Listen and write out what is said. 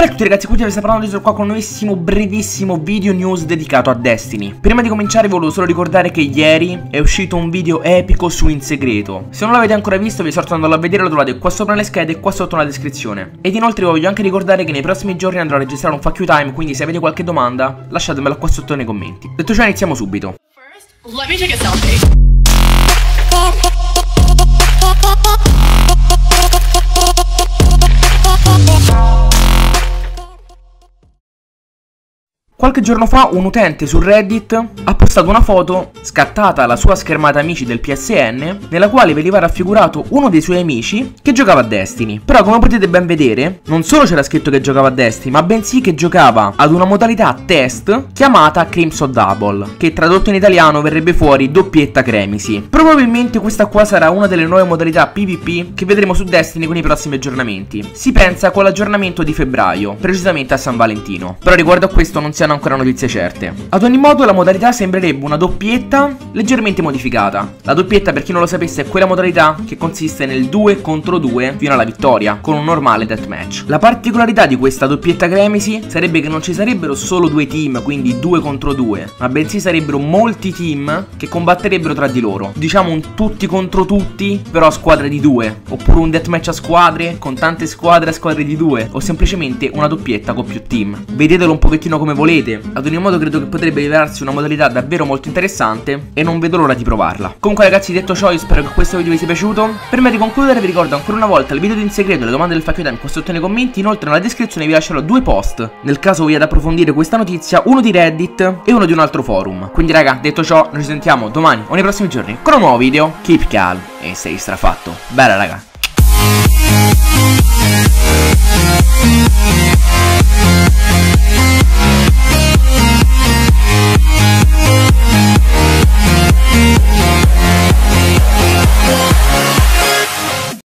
Bella a tutti ragazzi, qui vi sto parlando, sono qua con un nuovissimo brevissimo video news dedicato a Destiny. Prima di cominciare volevo solo ricordare che ieri è uscito un video epico su In Segreto. Se non l'avete ancora visto vi esorto ad andarlo a vedere, lo trovate qua sopra nelle schede e qua sotto nella descrizione. Ed inoltre voglio anche ricordare che nei prossimi giorni andrò a registrare un fuck you time, quindi se avete qualche domanda lasciatemela qua sotto nei commenti. Detto ciò iniziamo subito. Let me take a selfie. Qualche giorno fa un utente su Reddit ha postato una foto scattata alla sua schermata amici del PSN nella quale veniva raffigurato uno dei suoi amici che giocava a Destiny. Però come potete ben vedere non solo c'era scritto che giocava a Destiny, ma bensì che giocava ad una modalità test chiamata Crimson Double, che tradotto in italiano verrebbe fuori doppietta Cremisi. Probabilmente questa qua sarà una delle nuove modalità PvP che vedremo su Destiny con i prossimi aggiornamenti. Si pensa con l'aggiornamento di febbraio, precisamente a San Valentino. Però riguardo a questo non si hanno ancora notizie certe. Ad ogni modo la modalità sembrerebbe una doppietta leggermente modificata. La doppietta, per chi non lo sapesse, è quella modalità che consiste nel 2 contro 2 fino alla vittoria con un normale deathmatch. La particolarità di questa doppietta Cremisi sarebbe che non ci sarebbero solo due team, quindi 2 contro 2, ma bensì sarebbero molti team che combatterebbero tra di loro. Diciamo un tutti contro tutti, però a squadre di 2, oppure un deathmatch a squadre con tante squadre a squadre di 2, o semplicemente una doppietta con più team. Vedetelo un pochettino come volete. Ad ogni modo credo che potrebbe rivelarsi una modalità davvero molto interessante e non vedo l'ora di provarla. Comunque ragazzi, detto ciò, io spero che questo video vi sia piaciuto. Prima di concludere vi ricordo ancora una volta il video di In Segreto e le domande del fuck you time qua sotto nei commenti. Inoltre nella descrizione vi lascerò due post nel caso vogliate approfondire questa notizia, uno di Reddit e uno di un altro forum. Quindi raga, detto ciò, noi ci sentiamo domani o nei prossimi giorni con un nuovo video. Keep calm e stay strafatto. Bella raga.